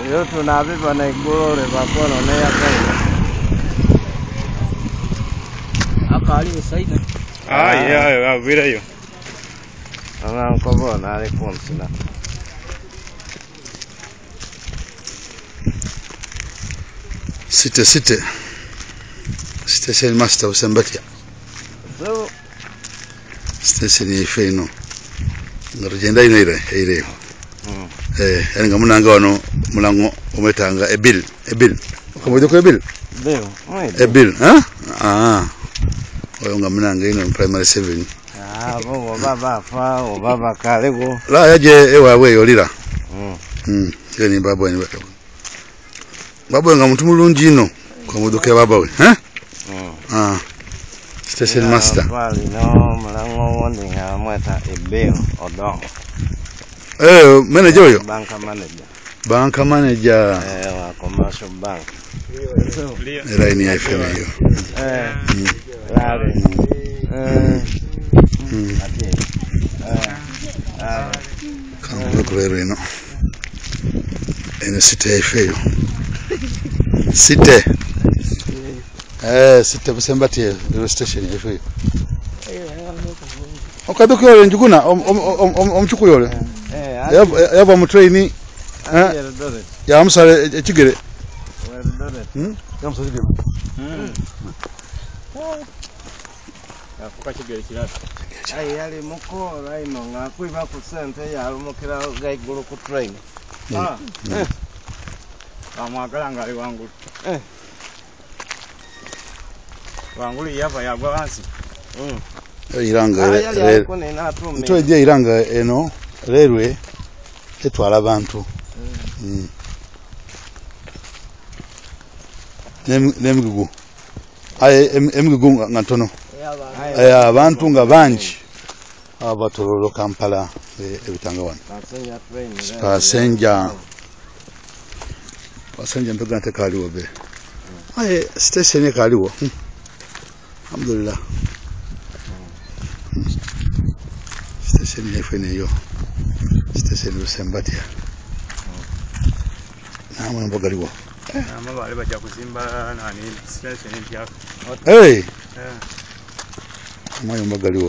Yo tunaviva na igurore bakono ne yapenda. Akali usaida. Yeah, vira yo. Ana nkobona ali konsina. Site Station Master Usembatia. So Station yifeno. Ngarugenda ire. Nga munanga wano mulango ometanga ebil. Okomojo ko ebil? Ebil, oyo nga munanga ino primary 7. Bo baba kalego. La yaje ewawe yolira. Yeni babo ni bako. Babo nga muntu mulungi ino komojo ke baba we, Station Master. Wali no mulango wondi nga mweta ebil odongo. Manager oyo? Bank manager. Wa commercial bank. Line ya FM hiyo. Kama kulero ino. Ene site FM hiyo. Site Busembatia railway station FM hiyo. Okaduka yole njuguna omchuku yole. Yava mu train ya amusale ekigere. Yamusale ekigere. Afuka kigere kirata. Yali mukola ino nga kwiba ku sente yalumukira gaigulu ku train. Amwagala ngali wangulu. Wangulu yava yagwa wansi. Iranga ntweje iranga eno railway etwala abantu. Nemigugu. Emigugu ngatono. Abantu nga banji abatololo Kampala ebitanga wana. Passenger mpega nte kaliwo be. Station kaliwo. Alhamdulillah. Station yefene yo. Station Busembatia. Namwe mbogaliwo. Amabale bajja kuzimba nani station empya. Mwayo mbogaliwo.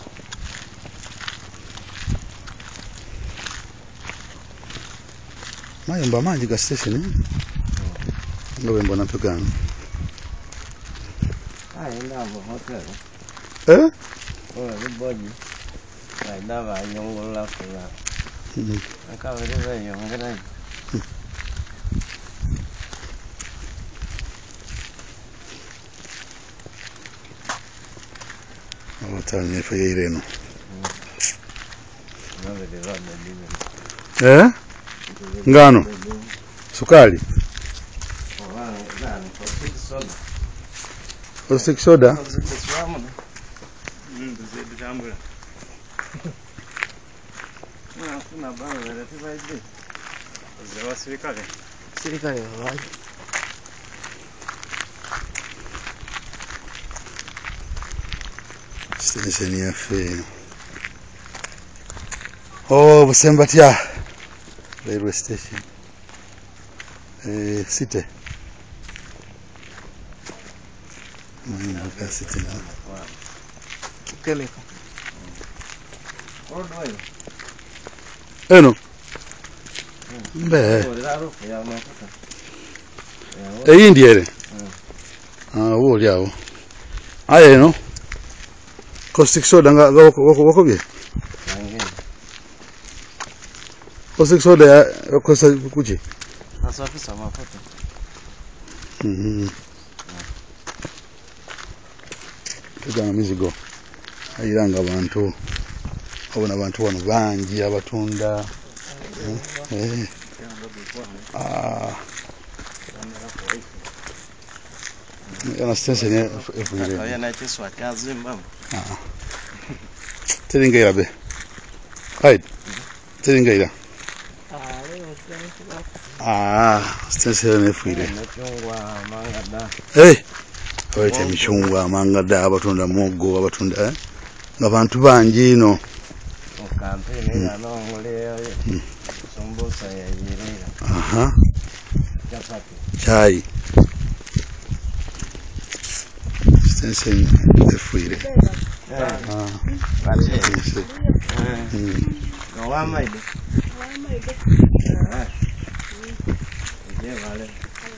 Mayumba mangi ga station. Ngobe mbona mpegano. Ndabo hotel. Boji. Ndaba nyongola kula. Akabere yongera. Hotel ni fayireno. Ngano. Sukali. Caustic soda. Serikali waje. Station ya fe. Busembatia railway station. City. City na. Keleko. Eno. Mbe. Indiere. Woli awo. Eno. Caustic soda nga wako bye. Caustic soda ya kosa kuchi. Asafisa mafuta. Tugana mizigo. Ayiranga abantu. Abona abantu wano bangi abatunda. Yana station efuyire. Yana kiswa kazimba. Teringa be. Haid. Teringa ira. Station efuyire. Machungwa mangada. Wete michungwa mangada abatunda mugo abatunda. Ngabantu bangi ino. kampeni ya nongole sombosa ya Nyerere. Aha. Chapati. Chai. Extension efuire. Basi. No wamaide. Je vale.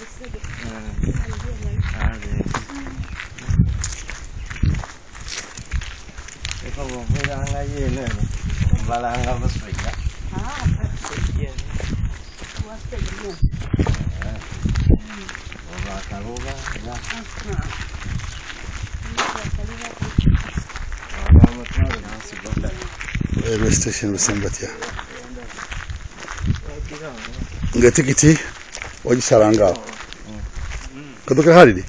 Como verán allí en el balanga basfriga. Railway station Lusembatia. Nga tikiti ogisaranga. Kadoka halidi.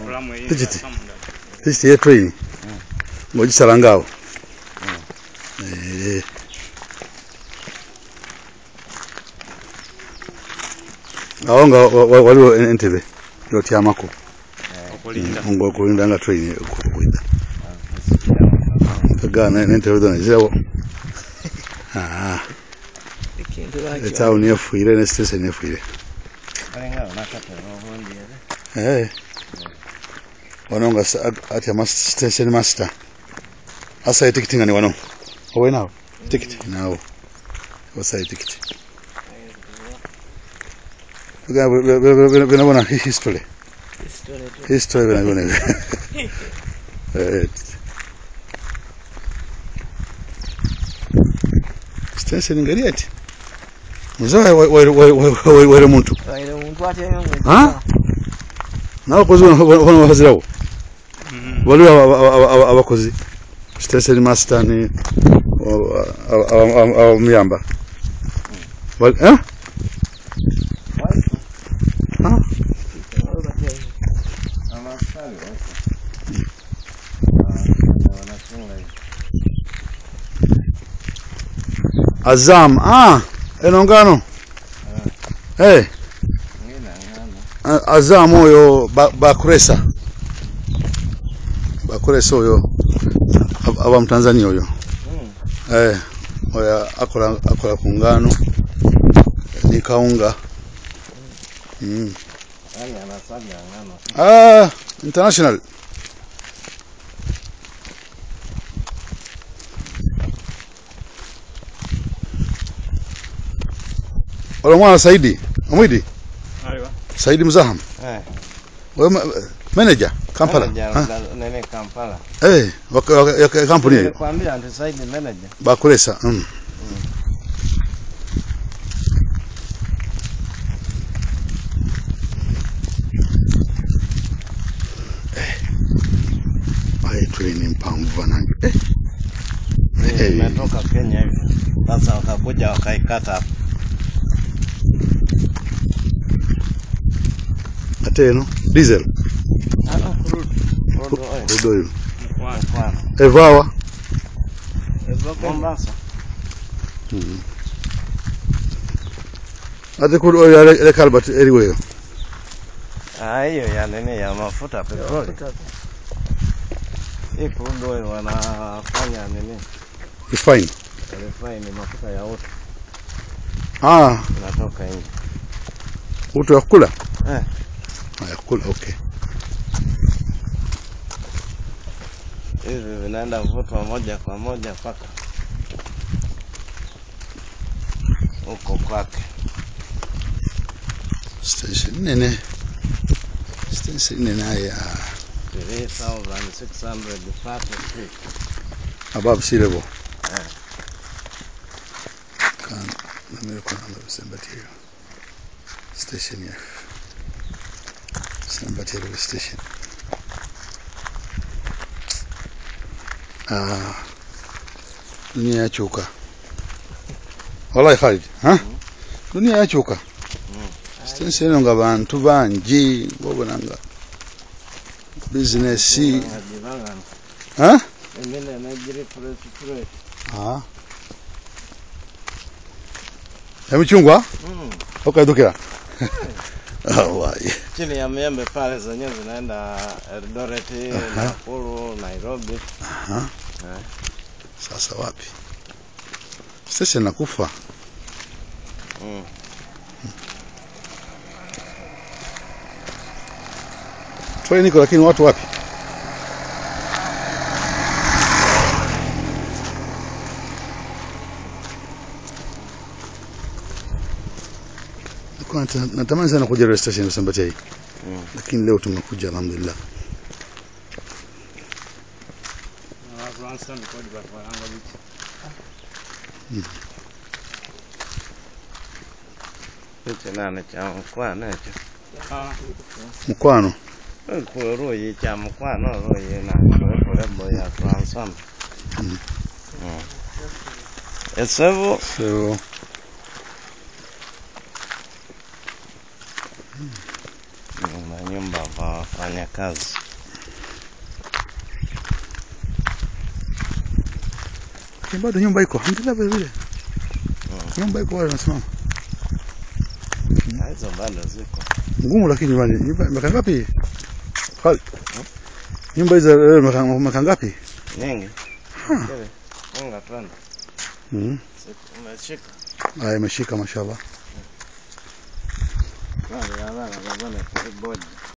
Tikiti ya train. Ogisaranga. Awonga waliwo entebe yotyamako. Ngo kulinda nga train okukwida. Kagana entebe dona zero. Town efuire ne station efuire. Wanonga ati station master. Asa ticket ngani wano. Owe now. Ticket now. Wasa ticket. Bena history. History bena. Station ngari ati. Muzawa wale muntu. Ha? Na kozi wana wazirawo. Wali abakozi. Station master ni miyamba. Wali Azam, enongano. Azam oyo bakuresa. Bakuresa oyo aba Mtanzania oyo. Oya akola kungano ni kaunga. International. Wala mwana Saidi, Amwidi? Aiwa. Saidi Mzaham? Wewe manager Kampala? Nene Kampala. Ya kampuni hiyo. Nikwambia ante Saidi manager. Bakuresa. Training mpamvu wanangu. Nimetoka Kenya hivi. Sasa wakakuja wakaikata hapo. Ateno diesel. Crude oil. Evawa. Mombasa. Ate crude oil ile Calvert anyway. Hiyo ya nini ya mafuta petroli. Hii crude oil wanafanya nini? Refine mafuta ya auto. Inatoka nje. Auto ya kula? Ya kula, okay. Hivi vinaenda vutwa moja kwa moja paka huko kwake. Station nene haya 3600 feet above sea level. American Lusembatia station here. Lusembatia railway station. Dunia yachuka. Wallahi Khalid, dunia yachuka. Station nga bantu banji bobonanga business Emile na jiri fresh. Emichungwa? Okaidukira. Wallahi. Chini ya miembe pale zenyewe zinaenda Eldoret, Nakuru, Nairobi. Sasa wapi? Station nakufa. Train iko lakini watu wapi? Natamani sana kuja rail station Usambatei. Lakini leo tumekuja alhamdulillah. Mukwano. Kuroyi cha mukwano royi na kurebo ya Franson. Esevo. So na nyumba kwa wafanya kazi. bado nyumba iko. Alhamdulillah vile vile. Nyumba iko wale nasimama. Hizo bado ziko. Ngumu lakini nyumba meka ngapi? Hali. Nyumba hizo meka ngapi? Nyingi. Unga twende. Umeshika. Imeshika mashallah. Wale bwana bwana bodi.